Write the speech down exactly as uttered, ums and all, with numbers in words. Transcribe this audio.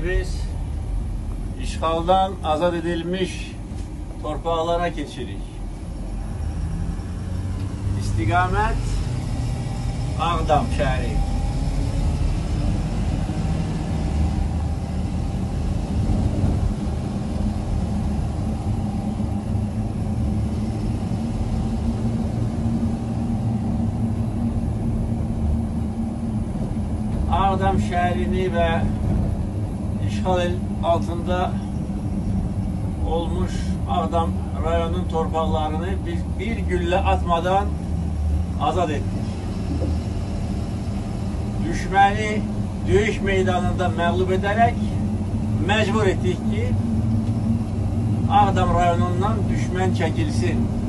Şimdi biz işgaldan azad edilmiş torpaqlara geçirik. İstiqamət Ağdam şəhəri. Ağdam şəhərini və işğal altında olmuş Ağdam rayonunun torpaqlarını biz bir güllə atmadan azad etdik. Düşməni döyüş meydanında məğlub edərək məcbur etdik ki, Ağdam rayonundan düşmən çəkilsin.